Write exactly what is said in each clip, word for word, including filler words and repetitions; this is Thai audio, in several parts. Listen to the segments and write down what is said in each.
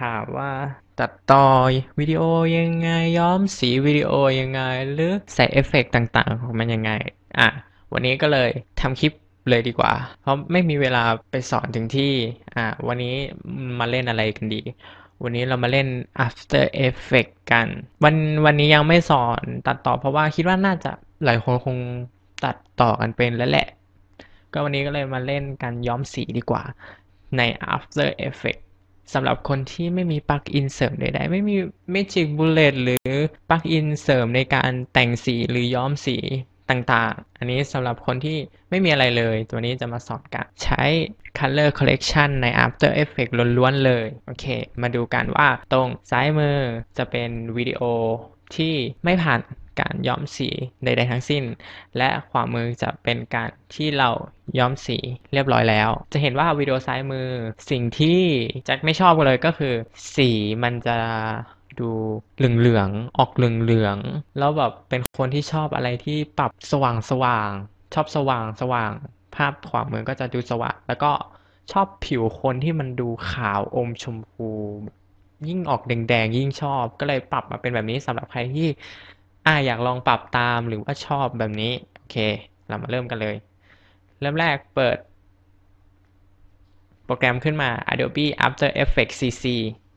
ถามว่าตัดต่อวิดีโอยังไงย้อมสีวิดีโอยังไงหรือใส่เอฟเฟกต์ต่างๆของมันยังไงอ่ะวันนี้ก็เลยทำคลิปเลยดีกว่าเพราะไม่มีเวลาไปสอนถึงที่อ่ะวันนี้มาเล่นอะไรกันดีวันนี้เรามาเล่น After Effects กันวันวันนี้ยังไม่สอนตัดต่อเพราะว่าคิดว่าน่าจะหลายคนคงตัดต่อกันเป็นแล้วแหละก็วันนี้ก็เลยมาเล่นการย้อมสีดีกว่าใน After Effects สำหรับคนที่ไม่มีปลั๊กอินเสริมใดๆไม่มี Magic Bullet หรือปลั๊กอินเสริมในการแต่งสีหรือย้อมสีต่างๆอันนี้สำหรับคนที่ไม่มีอะไรเลยตัวนี้จะมาสอนการใช้ Color Correction ใน After Effects ล้วนๆเลยโอเคมาดูกันว่าตรงซ้ายมือจะเป็นวิดีโอที่ไม่ผ่านการย้อมสีใดๆทั้งสิ้นและขวามือจะเป็นการที่เราย้อมสีเรียบร้อยแล้วจะเห็นว่าวิดีโอซ้ายมือสิ่งที่แจ็คไม่ชอบเลยก็คือสีมันจะดูเหลืองๆออกเหลืองๆแล้วแบบเป็นคนที่ชอบอะไรที่ปรับสว่างๆชอบสว่างๆภาพขวามือก็จะดูสว่างแล้วก็ชอบผิวคนที่มันดูขาวอมชมพูยิ่งออกแดงๆยิ่งชอบก็เลยปรับมาเป็นแบบนี้สำหรับใครที่อ่าอยากลองปรับตามหรือว่าชอบแบบนี้โอเคเรามาเริ่มกันเลยเริ่มแรกเปิดโปรแกรมขึ้นมา Adobe After Effects ซี ซี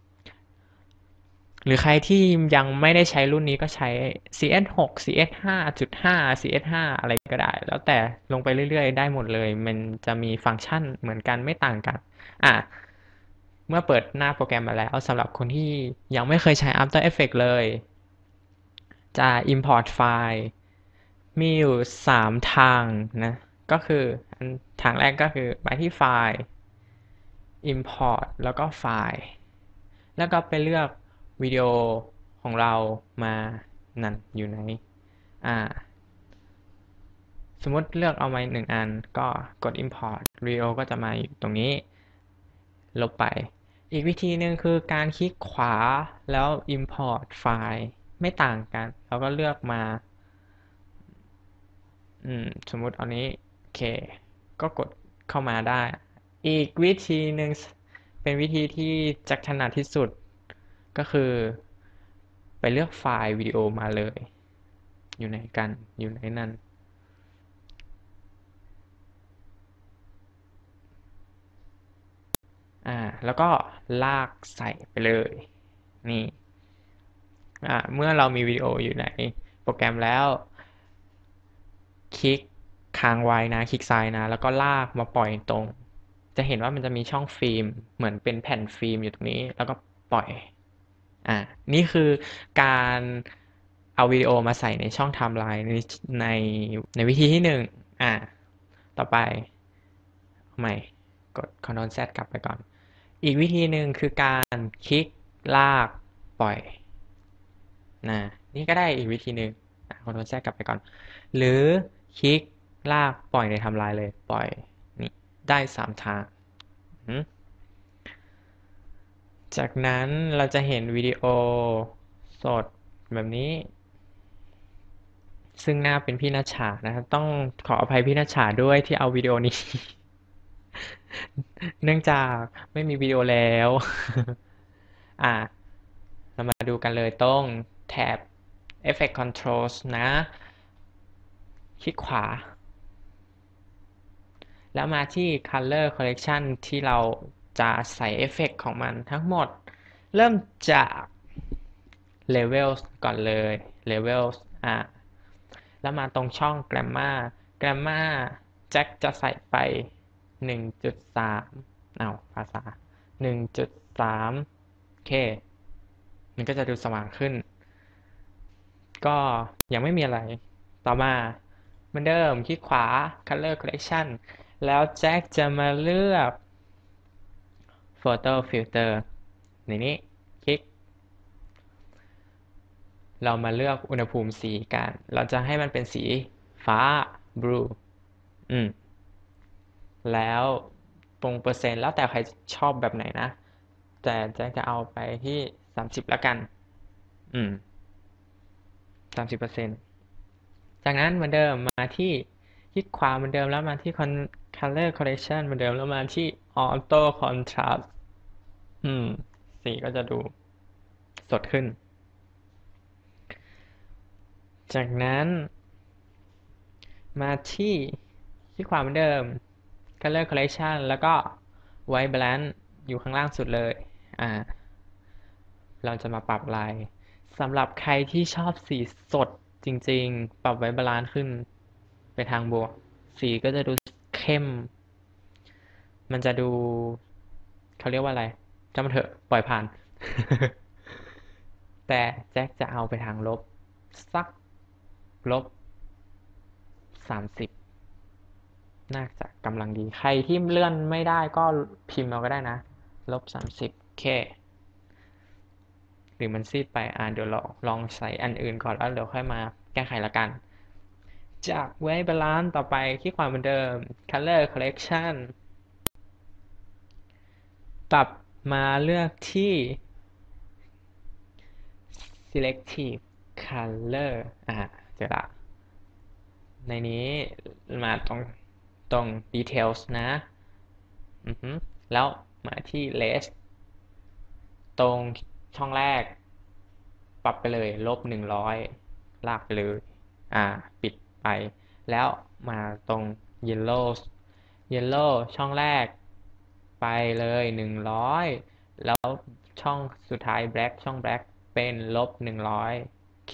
หรือใครที่ยังไม่ได้ใช้รุ่นนี้ก็ใช้ ซี เอส หก ซี เอส ห้า จุด ห้า ซี เอส ห้า อะไรก็ได้แล้วแต่ลงไปเรื่อยๆได้หมดเลยมันจะมีฟังก์ชันเหมือนกันไม่ต่างกันอ่ะเมื่อเปิดหน้าโปรแกรมมาแล้วสำหรับคนที่ยังไม่เคยใช้ After Effects เลยจะ import ไฟล์มีอยู่สามทางนะก็คือทางแรกก็คือไปที่ไฟล์ import แล้วก็ไฟล์แล้วก็ไปเลือกวิดีโอของเรามานั่นอยู่ไหนอ่าสมมติเลือกเอามาหนึ่งอันก็กด import วิดีโอก็จะมาอยู่ตรงนี้ลบไปอีกวิธีหนึ่งคือการคลิกขวาแล้ว import ไฟล์ไม่ต่างกันเราก็เลือกมาอืมสมมุติเอานี้โอเคก็กดเข้ามาได้อีกวิธีหนึ่งเป็นวิธีที่จักถนัดที่สุดก็คือไปเลือกไฟล์วิดีโอมาเลยอยู่ไหนกันอยู่ไหนนั่นอ่าแล้วก็ลากใส่ไปเลยนี่อ่าเมื่อเรามีวิดีโออยู่ในโปรแกรมแล้วคลิกค้างไว้นะคลิกซ้ายนะแล้วก็ลากมาปล่อยตรงจะเห็นว่ามันจะมีช่องฟิล์มเหมือนเป็นแผ่นฟิล์มอยู่ตรงนี้แล้วก็ปล่อยอ่านี่คือการเอาวิดีโอมาใส่ในช่องไทม์ไลน์ในในในวิธีที่หนึ่งอ่าต่อไปใหม่กด คอนโทรล แซด กลับไปก่อนอีกวิธีหนึ่งคือการคลิกลากปล่อยนะนี่ก็ได้อีกวิธีหนึ่ง คอนโทรล แซด กลับไปก่อนหรือคลิกลากปล่อยในไทม์ไลน์เลยปล่อยนี่ได้สามทางจากนั้นเราจะเห็นวิดีโอสดแบบนี้ซึ่งหน้าเป็นพี่ณัชชานะครับต้องขออภัยพี่ณัชชาด้วยที่เอาวิดีโอนี้ เนื่องจากไม่มีวิดีโอแล้วอ่ะเรามาดูกันเลยตรงแท็บ Effect Controls นะคลิกขวาแล้วมาที่ Color Correction ที่เราจะใส่เอฟเฟกต์ของมันทั้งหมดเริ่มจาก Levels ก่อนเลย Levels อ่ะแล้วมาตรงช่อง Grammar Grammar แจ็คจะใส่ไป หนึ่งจุดสาม อ้าวภาษา หนึ่งจุดสาม โอเคมันก็จะดูสว่างขึ้นก็ยังไม่มีอะไรต่อมาเหมือนเดิมคลิกขวา Color Correction แล้วแจ็คจะมาเลือก Photo Filter ในนี้คลิกเรามาเลือกอุณหภูมิสีกันเราจะให้มันเป็นสีฟ้า blue อืมแล้วตรงเปอร์เซ็นต์แล้วแต่ใครชอบแบบไหนนะแต่แจ็คจะเอาไปที่สามสิบแล้วกันอืมสามสิบเปอร์เซ็นต์จากนั้นเหมือนเดิมมาที่คลิกขวาเหมือนเดิมแล้วมาที่ Color Correction เหมือนเดิมแล้วมาที่ Auto Contrast อืมสีก็จะดูสดขึ้น จากนั้นมาที่ที่ความเหมือนเดิม Color Correction แล้วก็ White Balance อยู่ข้างล่างสุดเลยอ่าเราจะมาปรับลายสำหรับใครที่ชอบสีสดจริงๆ ปรับ White Balance ขึ้นไปทางบวก สีก็จะดูเข้ม มันจะดูเขาเรียกว่าอะไรจำมันเถอะปล่อยผ่าน แต่แจ็คจะเอาไปทางลบสักลบสามสิบน่าจะกำลังดี ใครที่เลื่อนไม่ได้ก็พิมพ์เอาก็ได้นะลบสามสิบแค่หรือมันซีดไปอ่าเดี๋ยวเราลองใส่อันอื่นก่อนแล้วเดี๋ยวค่อยมาแก้ไขละกัน จากไว้บาลานซ์ต่อไปที่ความเหมือนเดิม Color Correction ปรับมาเลือกที่ Selective Color อ่าเจอละในนี้มาตรงตรง Details นะอือฮึแล้วมาที่ Less ตรงช่องแรกปรับไปเลยลบหนึ่งร้อยลากไปเลยอ่าปิดไปแล้วมาตรง Yellow Yellow ช่องแรกไปเลยหนึ่งร้อยแล้วช่องสุดท้าย Black ช่อง Black เป็นลบหนึ่งร้อยเค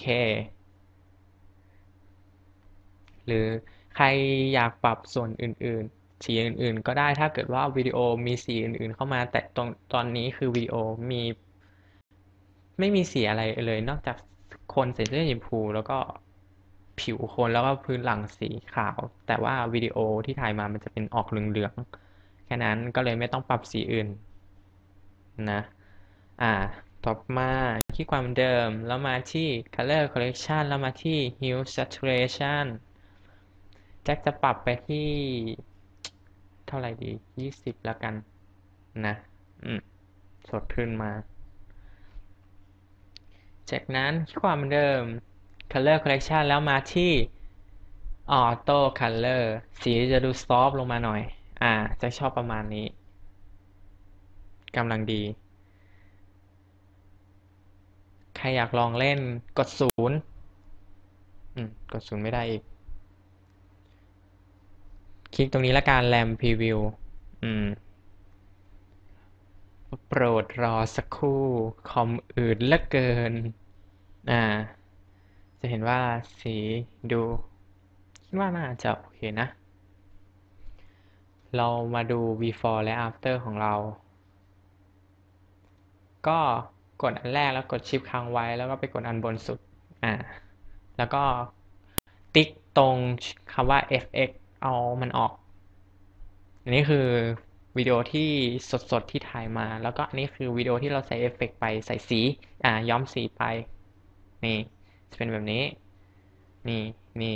หรือใครอยากปรับส่วนอื่นๆสีอื่นๆก็ได้ถ้าเกิดว่าวิดีโอมีสีอื่นๆเข้ามาแต่ตรงตอนนี้คือวิดีโอมีไม่มีสีอะไรเลยนอกจากคนใส่เสื้อสีชมพูแล้วก็ผิวคนแล้วก็พื้นหลังสีขาวแต่ว่าวิดีโอที่ถ่ายมามันจะเป็นออกเหลืองๆแค่นั้นก็เลยไม่ต้องปรับสีอื่นนะอ่าต่อมาที่ความเดิมแล้วมาที่ color correction แล้วมาที่ hue saturation แจ็คจะปรับไปที่เท่าไหร่ดียี่สิบแล้วกันนะอืมสดขึ้นมาจากนั้นความเหมือนเดิม color correction แล้วมาที่ auto color สีจะดูซอฟต์ลงมาหน่อยอ่าจะชอบประมาณนี้กำลังดีใครอยากลองเล่นกดศูนย์อืมกดศูนย์ไม่ได้อีกคลิกตรงนี้ละกัน RAM Preview อืม โปรดรอสักครู่คอมอืดเหลือเกินอ่าจะเห็นว่าสีดูคิดว่าน่าจะโอเคนะ เรามาดู before และ after ของเรา ก็กดอันแรกแล้วกดชิปค้างไว้แล้วก็ไปกดอันบนสุดอ่าแล้วก็ติ๊กตรงคำว่า เอฟ เอ็กซ์ เอามันออกอันนี้คือวิดีโอที่สดๆที่ถ่ายมาแล้วก็อันนี้คือวิดีโอที่เราใส่เอฟเฟกต์ไปใส่สีอ่าย้อมสีไปนี่จะเป็นแบบนี้นี่นี่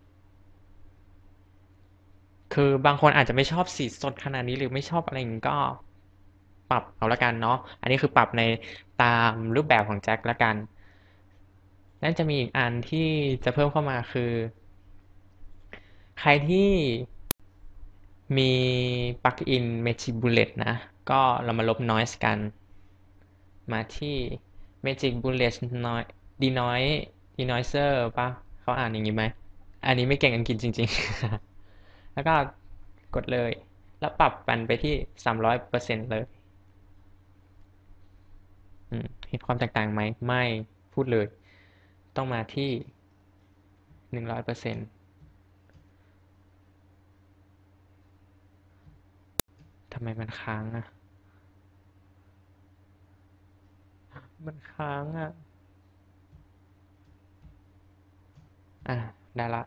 คือบางคนอาจจะไม่ชอบสีสดขนาดนี้หรือไม่ชอบอะไรอย่างนี้ก็ปรับเอาละกันเนาะอันนี้คือปรับในตามรูปแบบของแจ็คละกันแล้วจะมีอีกอันที่จะเพิ่มเข้ามาคือใครที่มีปลั๊กอิน Magic Bullet นะก็เรามาลบ noise กันมาที่ Magic Bullet noise denoise denoiser ป่ะเขาอ่านอย่างนี้ไหมอันนี้ไม่เก่งอังกฤษจริงๆแล้วก็กดเลยแล้วปรับมันไปที่สามร้อยเปอร์เซ็นต์เลยเห็นความแตกต่างไหมไม่พูดเลยต้องมาที่หนึ่งร้อยเปอร์เซ็นต์ทำไมมันค้างอ่ะมันค้างอ่ะอ่ะได้ละ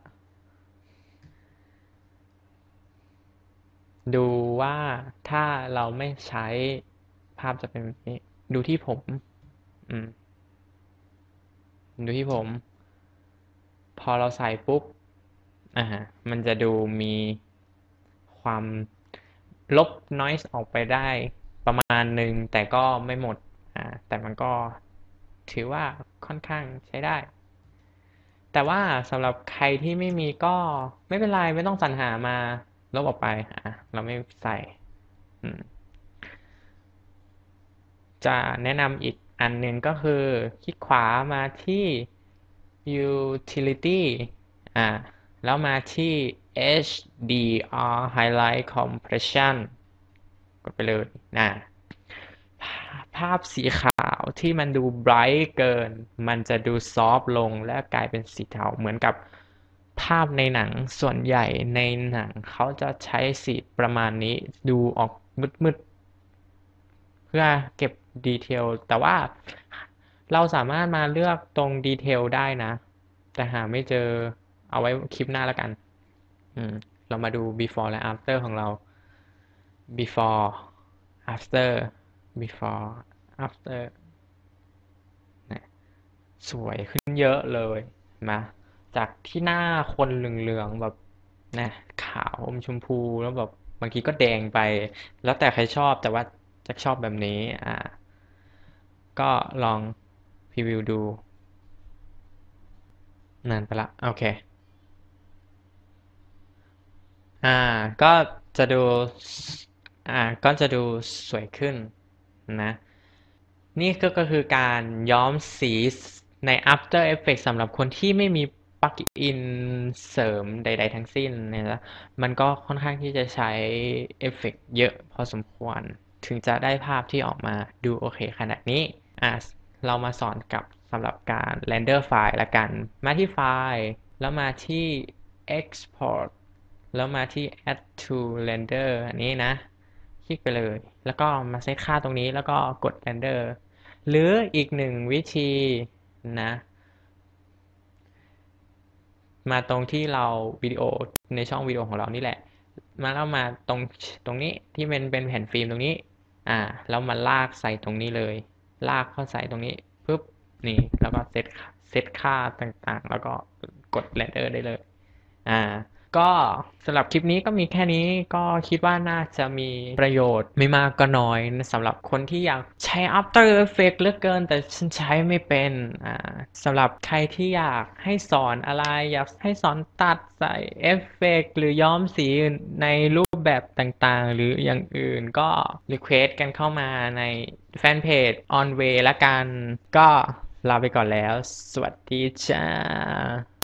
ดูว่าถ้าเราไม่ใช้ภาพจะเป็นแบบนี้ดูที่ผมอืมดูที่ผมพอเราใส่ปุ๊บอ่ามันจะดูมีความลบ noise ออกไปได้ประมาณหนึ่งแต่ก็ไม่หมดอ่าแต่มันก็ถือว่าค่อนข้างใช้ได้แต่ว่าสำหรับใครที่ไม่มีก็ไม่เป็นไรไม่ต้องสรรหามาลบออกไปอ่ะเราไม่ใส่อืมจะแนะนำอีกอันหนึ่งก็คือคลิกขวามาที่ utility อ่าแล้วมาที่ เอช ดี อาร์ highlight compression กดไปเลยนะภาพสีขาวที่มันดูไบรท์เกินมันจะดูซอฟต์ลงและกลายเป็นสีเทาเหมือนกับภาพในหนังส่วนใหญ่ในหนังเขาจะใช้สีประมาณนี้ดูออกมืดๆเพื่อเก็บดีเทลแต่ว่าเราสามารถมาเลือกตรงดีเทลได้นะแต่หาไม่เจอเอาไว้คลิปหน้าแล้วกันอืมเรามาดู before และ after ของเรา before after before after นะสวยขึ้นเยอะเลยมาจากที่หน้าคนเหลืองๆแบบนะขาวอมชมพูแล้วแบบบางทีก็แดงไปแล้วแต่ใครชอบแต่ว่าจะชอบแบบนี้อ่าก็ลองพรีวิวดูนานไปละโอเคอ่าก็จะดูอ่าก็จะดูสวยขึ้นนะนี่ก็ก็คือการย้อมสีใน After Effects สำหรับคนที่ไม่มีปลั๊กอินเสริมใดๆทั้งสิ้นนะมันก็ค่อนข้างที่จะใช้เอฟเฟกต์เยอะพอสมควรถึงจะได้ภาพที่ออกมาดูโอเคขนาดนี้อ่ะเรามาสอนกับสำหรับการ render ไฟล์ละกันมาที่ไฟล์แล้วมาที่ export แล้วมาที่ add to render อันนี้นะคลิกไปเลยแล้วก็มาเซตค่าตรงนี้แล้วก็กด render หรืออีกหนึ่งวิธีนะมาตรงที่เราวิดีโอในช่องวิดีโอของเรานี่แหละมาแล้วมาตรงตรงนี้ที่เป็นเป็นแผ่นฟิล์มตรงนี้อ่าแล้วมาลากใส่ตรงนี้เลยลากเข้าใส่ตรงนี้ปุ๊บนี่แล้วก็เซตเซตค่าต่างๆแล้วก็กด render ได้เลยอ่าก็สำหรับคลิปนี้ก็มีแค่นี้ก็คิดว่าน่าจะมีประโยชน์ไม่มากก็น้อยสำหรับคนที่อยากใช้ After Effects เหลือเกินแต่ฉันใช้ไม่เป็นอ่าสำหรับใครที่อยากให้สอนอะไรอยากให้สอนตัดใส่เอฟเฟกต์หรือย้อมสีในรูปแบบต่างๆหรืออย่างอื่นก็ request กันเข้ามาในแฟนเพจ On Way ละกันก็ลาไปก่อนแล้วสวัสดีจ้า